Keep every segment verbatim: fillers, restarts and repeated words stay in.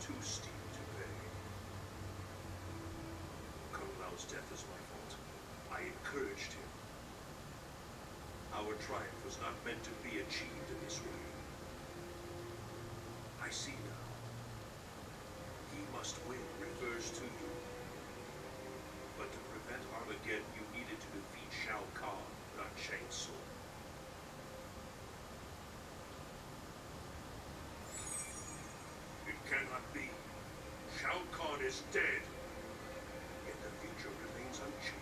too steep to pay. Kung Lao's death is my fault. I encouraged him. Our triumph was not meant to be achieved in this way. I see now. He must win refers to you. But to prevent Armageddon, you needed to defeat Shao Kahn, not Shang Tsung. It cannot be. Shao Kahn is dead. Yet the future remains unchanged.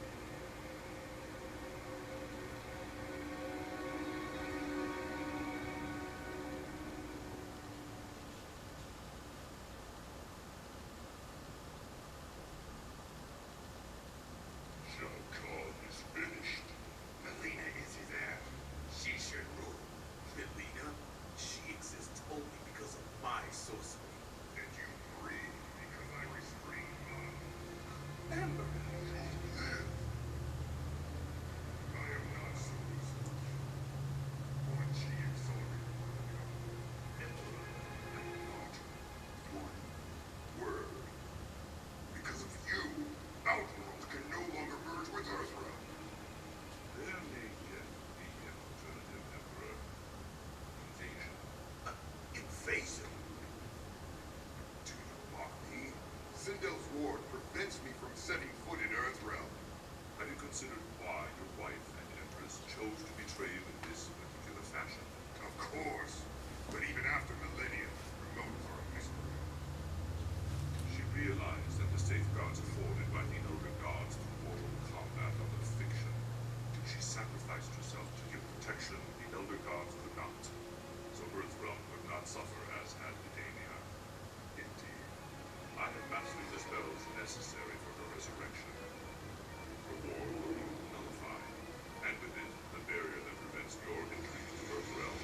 Sindel's ward prevents me from setting foot in Earthrealm. Have you considered why your wife and Empress chose to betray you in this particular fashion? Of course. But even after millennia, remotes are a mystery. She realized that the safeguards afforded by the Elder Gods through mortal combat are but fiction. She sacrificed herself to give protection the Elder Gods could not. So Earthrealm would not suffer as had Edenia. Indeed. I have mastered the spells necessary for her resurrection. Her war will be nullified, and with it, the barrier that prevents your entry to Earthrealm.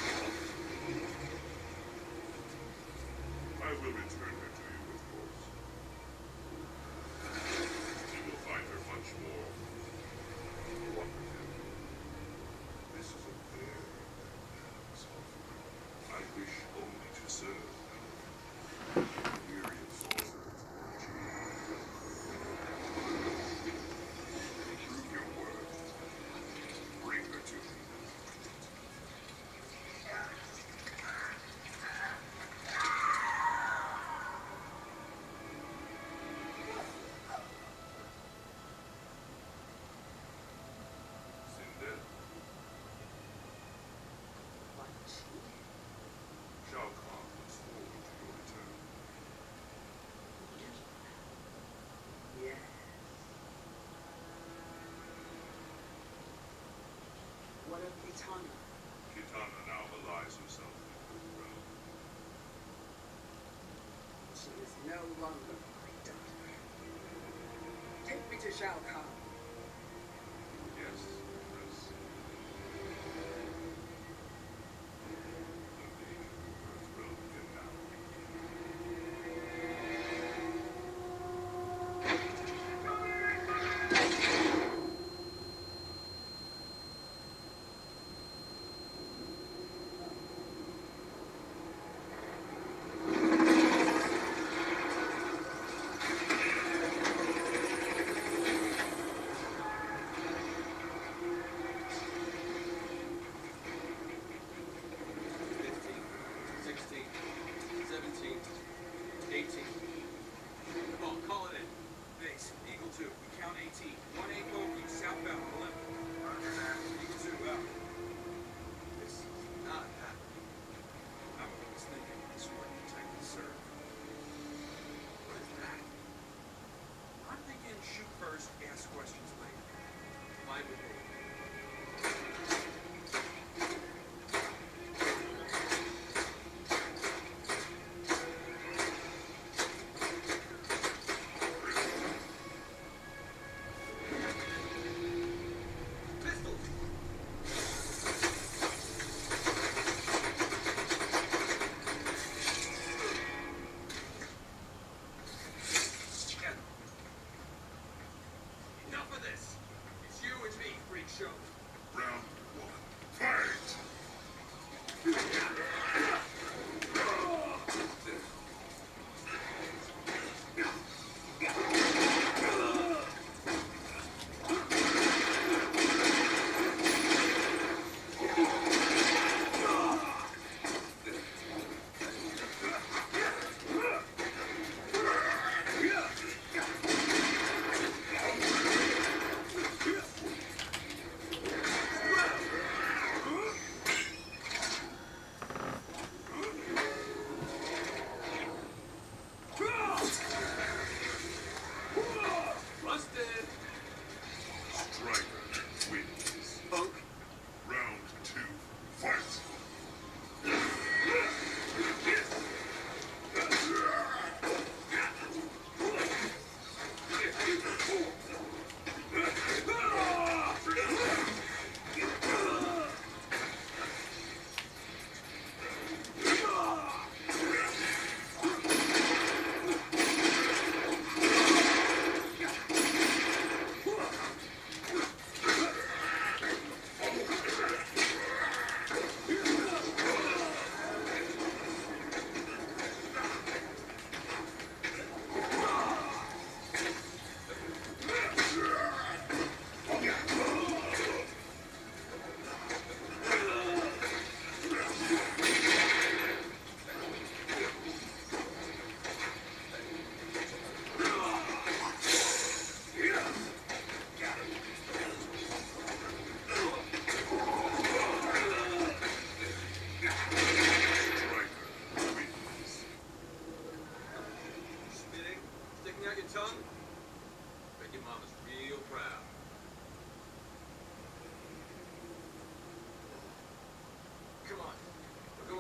I will return her to you, of course. You will find her much more wonderful. This is a very bad offer. I wish only to serve. What of Kitana? Kitana now belies herself in Earthrealm. She is no longer my daughter. Take me to Shao Kahn. Yes, Empress. The invasion of Earthrealm can now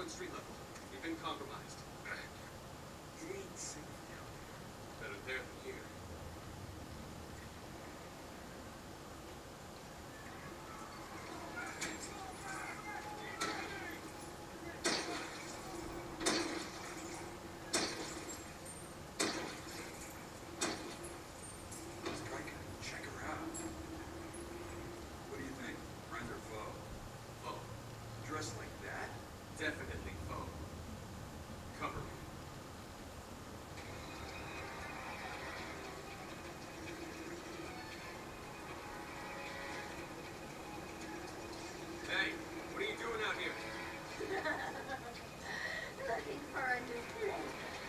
at street level. We've been compromised. It ain't safe down Better there than here. there. Strike it. Check her out. What do you think? Friend or foe? Foe. Dressed like that? Definitely foe. Cover me. Hey, what are you doing out here? Looking for a new planet.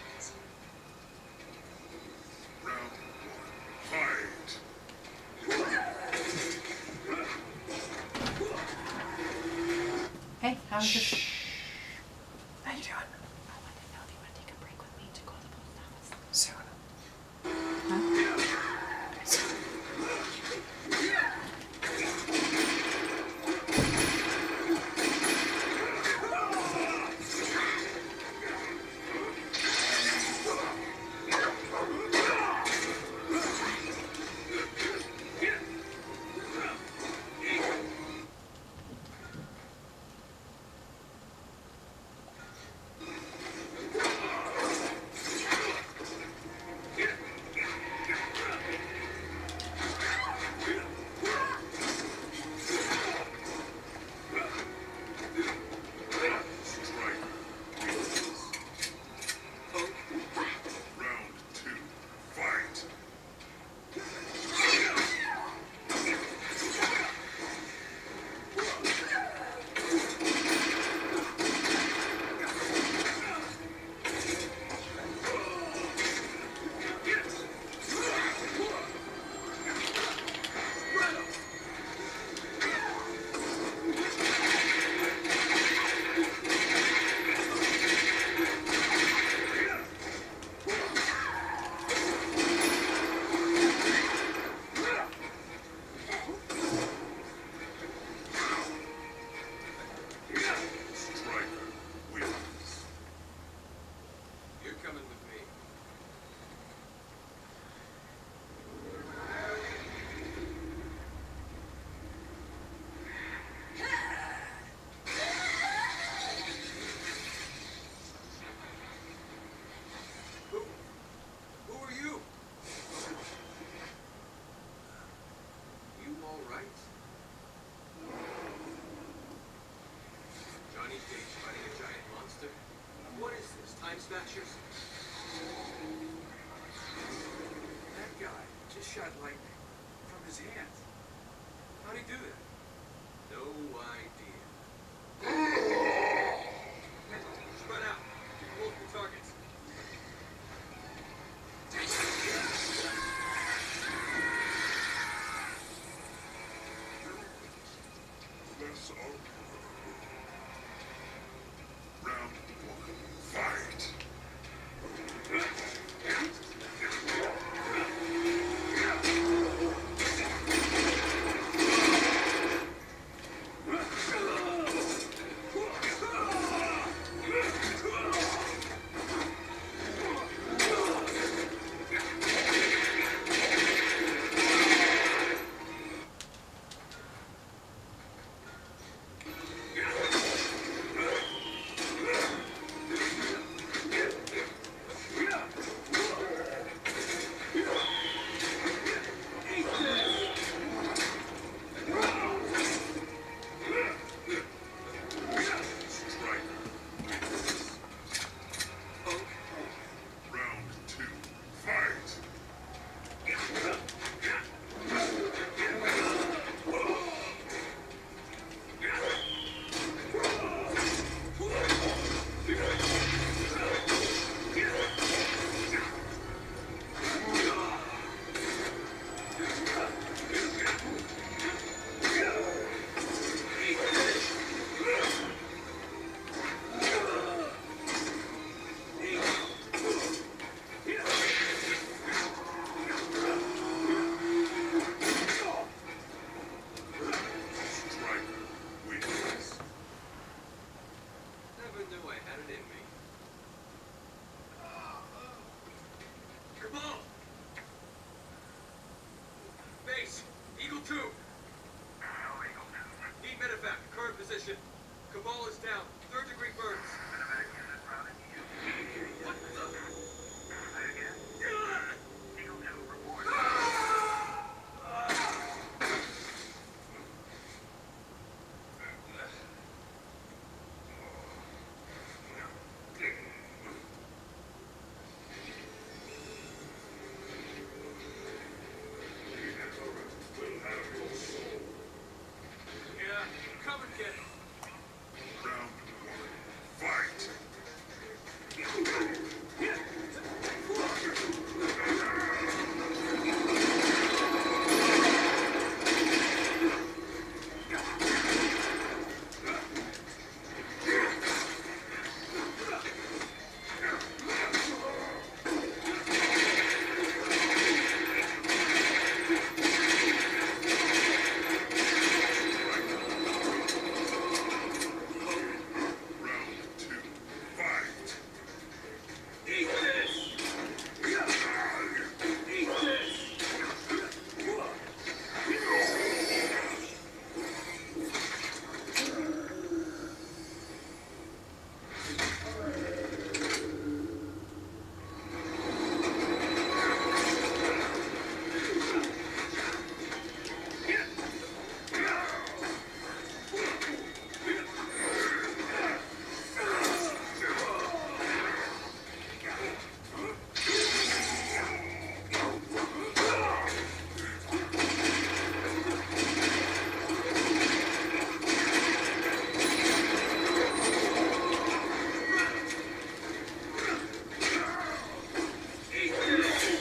Round one. Fight! Hey, how's your... How you doing? I want to know, do you want to take a break with me to go to the post office? Soon. Round two. Fight! Striker wins. You're coming with me. Who? Who are you? You all right? Johnny Cage fighting a giant monster? What is this, Time Snatchers? That guy just shot lightning from his hands. How'd he do that? No idea. Spread out. Wolf your targets. That's all. Round one. Fight! position. Cabal is down. Third degree burns. What the? Yeah, come and get him. Round one. Fight! Round two. Fight! Eat this! Eat this! Eat this!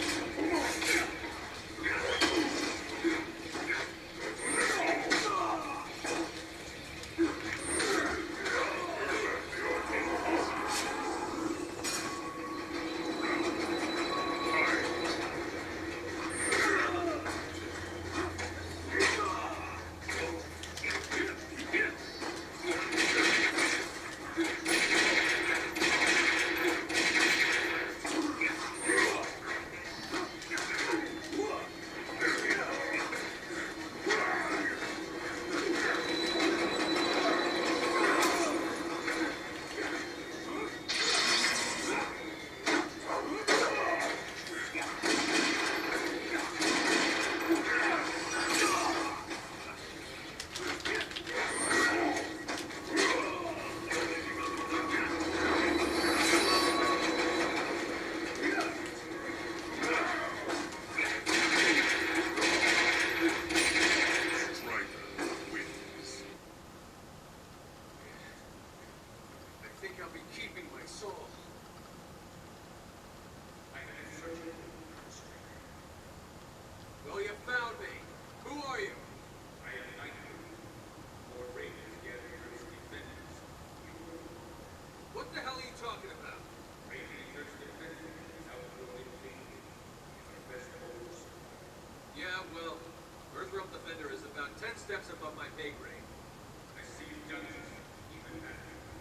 Striker wins. I think I'll be keeping my soul. Well, you found me. Who are you? I am Nightwing. Lord Raven is gathering his defenders. What the hell are you talking about? Raven exerts defenses is outgoing king. He's our best foes. Yeah, well, Earthrealm Defender is about ten steps above my pay grade. I see you've done this, even that.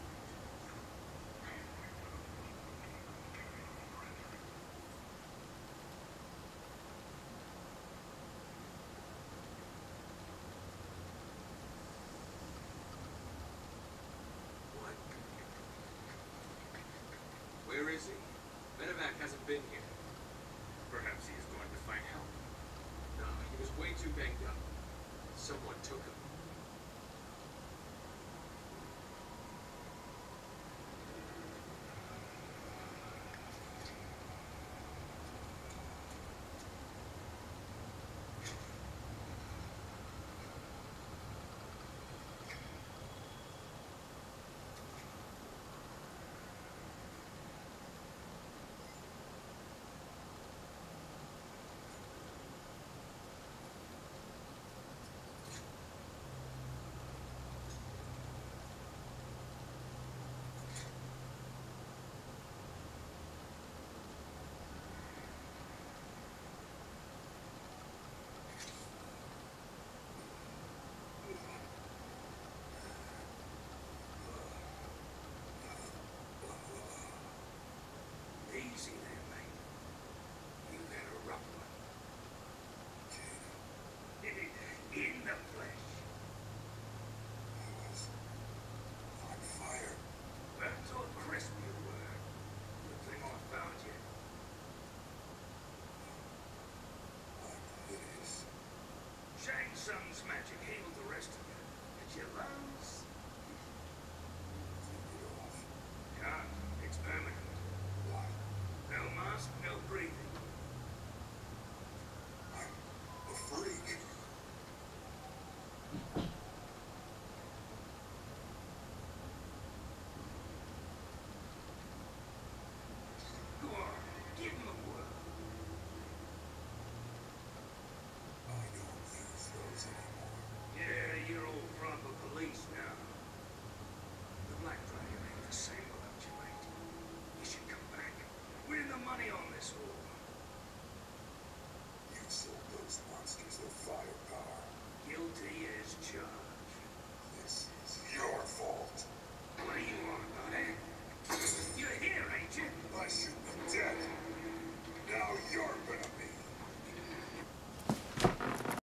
What? Where is he? Medevac hasn't been here. Perhaps he is going to find help. No, he was way too banged up. Someone took him. sun's magic healed the rest of you. Did you learn